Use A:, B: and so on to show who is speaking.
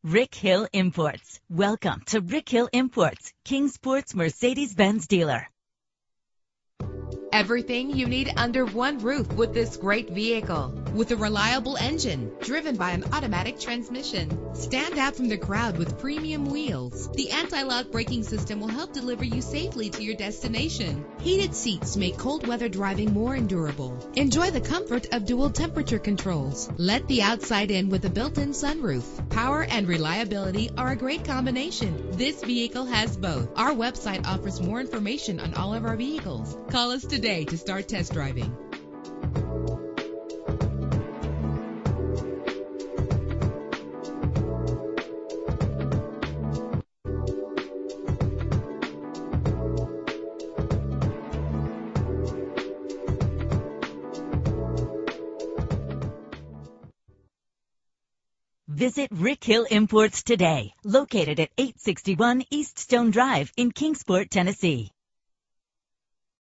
A: Rick Hill Imports. Welcome to Rick Hill Imports, Kingsport's Mercedes-Benz dealer.
B: Everything you need under one roof with this great vehicle. With a reliable engine driven by an automatic transmission. Stand out from the crowd with premium wheels. The anti-lock braking system will help deliver you safely to your destination. Heated seats make cold weather driving more endurable. Enjoy the comfort of dual temperature controls. Let the outside in with a built-in sunroof. Power and reliability are a great combination. This vehicle has both. Our website offers more information on all of our vehicles. Call us today to start test driving.
A: Visit Rick Hill Imports today, located at 861 East Stone Drive in Kingsport, Tennessee.